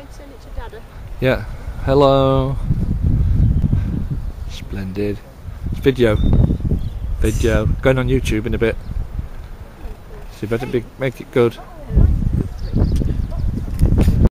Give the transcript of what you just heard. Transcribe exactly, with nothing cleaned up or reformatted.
going to send it to Dada? Yeah. Hello. Splendid. It's video. Video. Going on YouTube in a bit. So you better be, make it good.